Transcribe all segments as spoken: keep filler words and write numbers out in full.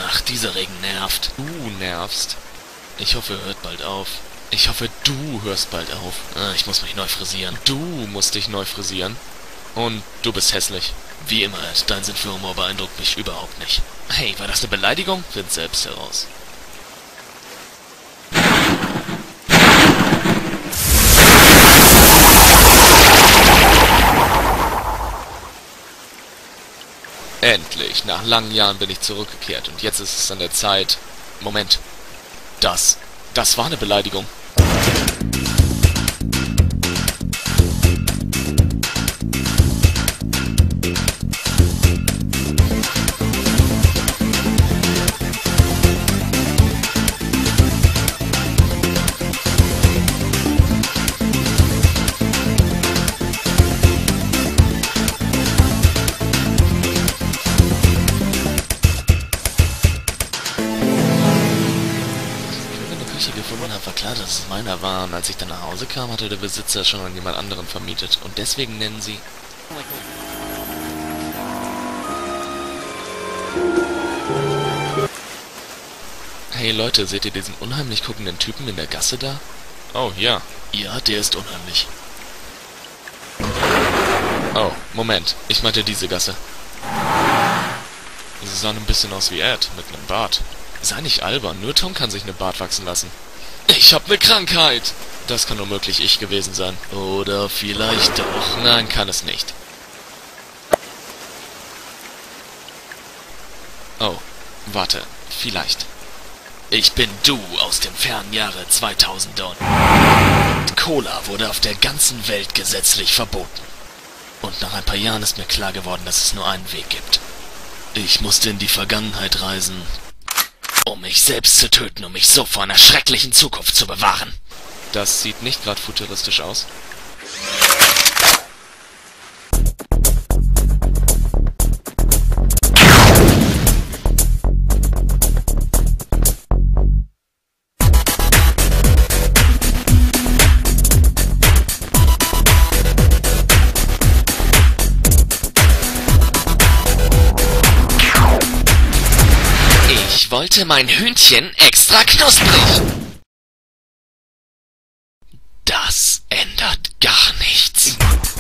Ach, dieser Regen nervt. Du nervst. Ich hoffe, er hört bald auf. Ich hoffe, du hörst bald auf. Ah, ich muss mich neu frisieren. Du musst dich neu frisieren. Und du bist hässlich. Wie immer, Ed, dein Sinn für Humor beeindruckt mich überhaupt nicht. Hey, war das eine Beleidigung? Find selbst heraus. Endlich, nach langen Jahren bin ich zurückgekehrt und jetzt ist es an der Zeit... Moment. Das, das war eine Beleidigung. Gefunden habe, war klar, dass es meiner war, und als ich dann nach Hause kam, hatte der Besitzer schon an jemand anderen vermietet. Und deswegen nennen sie... Hey Leute, seht ihr diesen unheimlich guckenden Typen in der Gasse da? Oh, ja. Ja, der ist unheimlich. Oh, Moment. Ich meinte diese Gasse. Sie sahen ein bisschen aus wie Ed, mit einem Bart. Sei nicht albern, nur Tom kann sich eine Bart wachsen lassen. Ich hab ne Krankheit! Das kann unmöglich ich gewesen sein. Oder vielleicht doch. Nein, kann es nicht. Oh, warte. Vielleicht. Ich bin du aus dem fernen Jahre zweitausend und... Cola wurde auf der ganzen Welt gesetzlich verboten. Und nach ein paar Jahren ist mir klar geworden, dass es nur einen Weg gibt. Ich musste in die Vergangenheit reisen, um mich selbst zu töten, um mich so vor einer schrecklichen Zukunft zu bewahren. Das sieht nicht gerade futuristisch aus. Ich wollte mein Hühnchen extra knusprig. Das ändert gar nichts.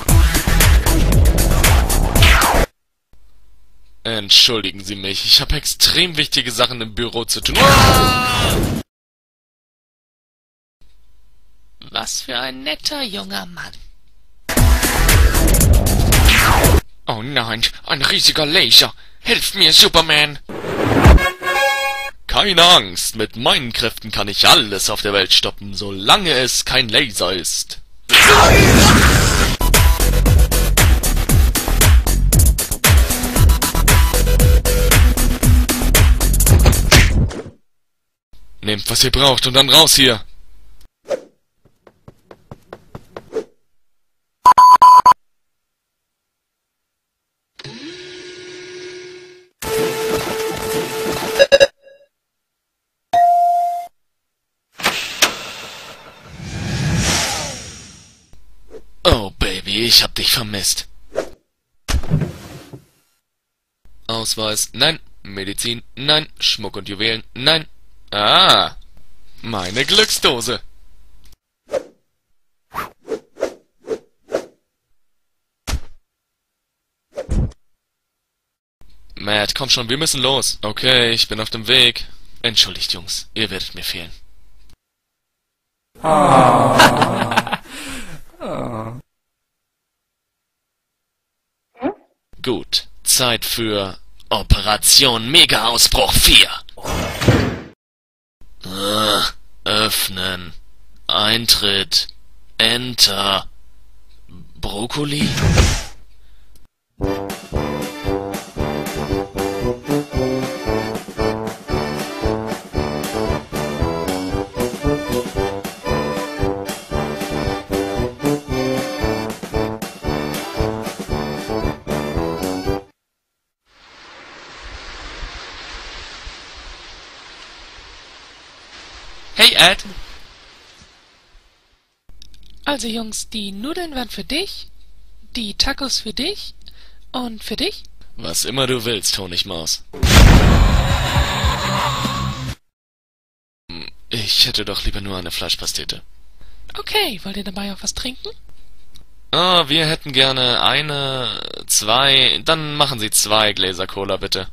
Entschuldigen Sie mich, ich habe extrem wichtige Sachen im Büro zu tun. Was für ein netter junger Mann. Oh nein, ein riesiger Laser. Hilf mir, Superman! Keine Angst, mit meinen Kräften kann ich alles auf der Welt stoppen, solange es kein Laser ist. Nehmt, was ihr braucht und dann raus hier! Oh, Baby, ich hab dich vermisst. Ausweis, nein. Medizin, nein. Schmuck und Juwelen, nein. Ah, meine Glücksdose. Matt, komm schon, wir müssen los. Okay, ich bin auf dem Weg. Entschuldigt, Jungs, ihr werdet mir fehlen. Gut, Zeit für Operation Mega-Ausbruch vier. Äh, öffnen. Eintritt. Enter. Brokkoli? Hey, Ed. Also Jungs, die Nudeln waren für dich, die Tacos für dich und für dich? Was immer du willst, Honigmaus. Ich hätte doch lieber nur eine Fleischpastete. Okay, wollt ihr dabei auch was trinken? Ah, wir hätten gerne eine, zwei, dann machen Sie zwei Gläser Cola, bitte.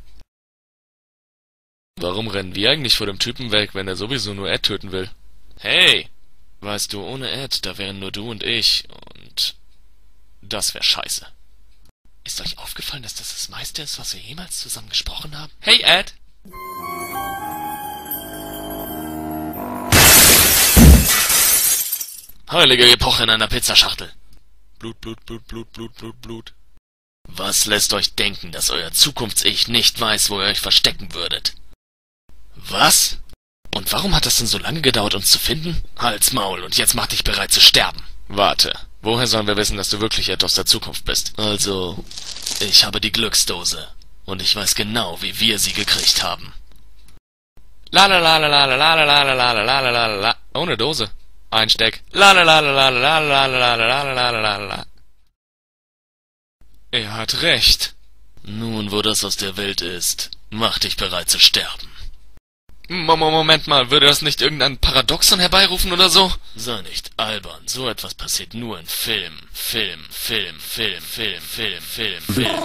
Warum rennen wir eigentlich vor dem Typen weg, wenn er sowieso nur Ed töten will? Hey! Weißt du, ohne Ed, da wären nur du und ich, und das wäre scheiße. Ist euch aufgefallen, dass das das meiste ist, was wir jemals zusammen gesprochen haben? Hey, Ed! Heilige Epoche in einer Pizzaschachtel. Blut, Blut, Blut, Blut, Blut, Blut, Blut. Was lässt euch denken, dass euer Zukunfts-Ich nicht weiß, wo ihr euch verstecken würdet? Was? Und warum hat das denn so lange gedauert, uns zu finden? Halt's Maul, und jetzt mach dich bereit zu sterben. Warte, woher sollen wir wissen, dass du wirklich Ed aus der Zukunft bist? Also, ich habe die Glücksdose. Und ich weiß genau, wie wir sie gekriegt haben. La la la la la la la la la la la la la la la. Ohne Dose. Einsteck. La la la la la la la la la la la la la la. Er hat recht. Nun, wo das aus der Welt ist, mach dich bereit zu sterben. Moment mal, würde das nicht irgendein Paradoxon herbeirufen oder so? Sei nicht albern, so etwas passiert nur in Film, Film, Film, Film, Film, Film, Film, Film.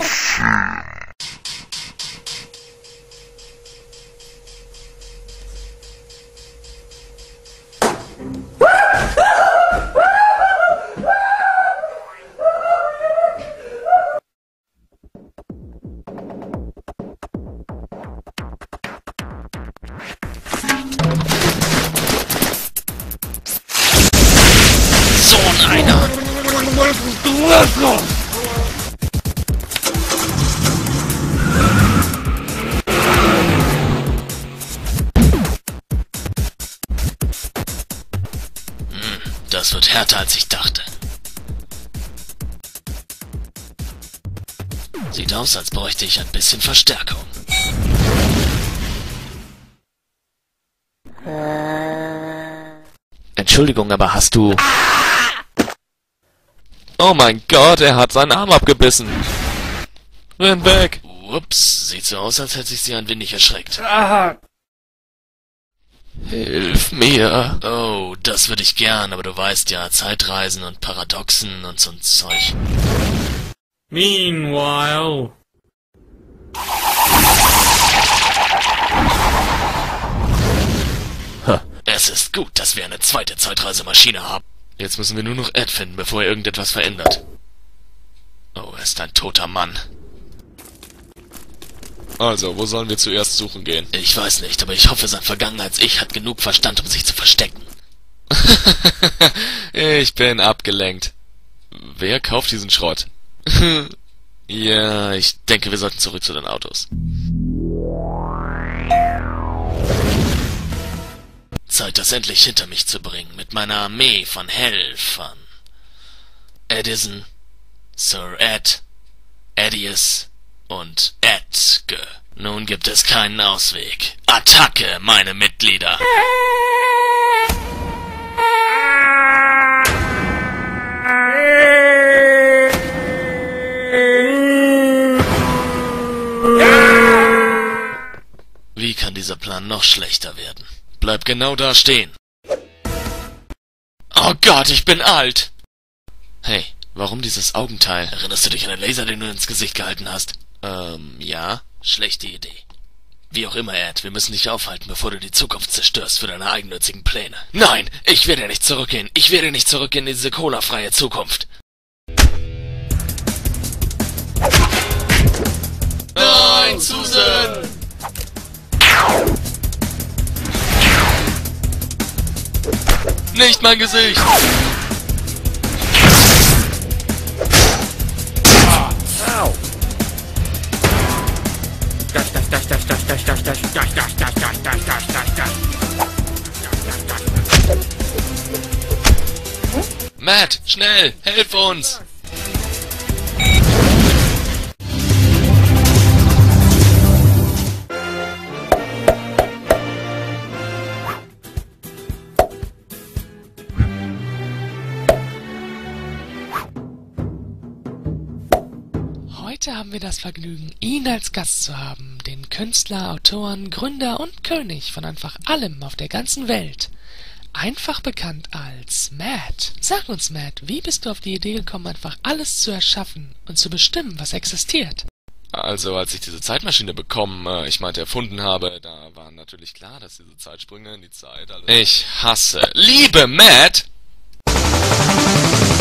Einer! Hm, das wird härter, als ich dachte. Sieht aus, als bräuchte ich ein bisschen Verstärkung. Entschuldigung, aber hast du... Oh mein Gott, er hat seinen Arm abgebissen. Renn weg. Ups, sieht so aus, als hätte sich sie ein wenig erschreckt. Aha. Hilf mir. Oh, das würde ich gern, aber du weißt ja, Zeitreisen und Paradoxen und so'n Zeug. Meanwhile... Es ist gut, dass wir eine zweite Zeitreisemaschine haben. Jetzt müssen wir nur noch Ed finden, bevor er irgendetwas verändert. Oh, er ist ein toter Mann. Also, wo sollen wir zuerst suchen gehen? Ich weiß nicht, aber ich hoffe, sein Vergangenheits-Ich hat genug Verstand, um sich zu verstecken. Ich bin abgelenkt. Wer kauft diesen Schrott? Ja, ich denke, wir sollten zurück zu den Autos. Zeit, das endlich hinter mich zu bringen, mit meiner Armee von Helfern. Edison, Sir Ed, Edius und Edge. Nun gibt es keinen Ausweg. Attacke, meine Mitglieder! Wie kann dieser Plan noch schlechter werden? Bleib genau da stehen. Oh Gott, ich bin alt! Hey, warum dieses Augenteil? Erinnerst du dich an den Laser, den du ins Gesicht gehalten hast? Ähm, ja? Schlechte Idee. Wie auch immer, Ed, wir müssen dich aufhalten, bevor du die Zukunft zerstörst für deine eigennützigen Pläne. Nein, ich werde nicht zurückgehen. Ich werde nicht zurückgehen in diese colafreie Zukunft. Nein, Susan! Nicht mein Gesicht! Matt, schnell, helf uns! Heute haben wir das Vergnügen, ihn als Gast zu haben, den Künstler, Autoren, Gründer und König von einfach allem auf der ganzen Welt. Einfach bekannt als Matt. Sag uns, Matt, wie bist du auf die Idee gekommen, einfach alles zu erschaffen und zu bestimmen, was existiert? Also, als ich diese Zeitmaschine bekommen, äh, ich meinte erfunden habe, da war natürlich klar, dass diese Zeitsprünge in die Zeit... Also ich hasse, liebe Matt!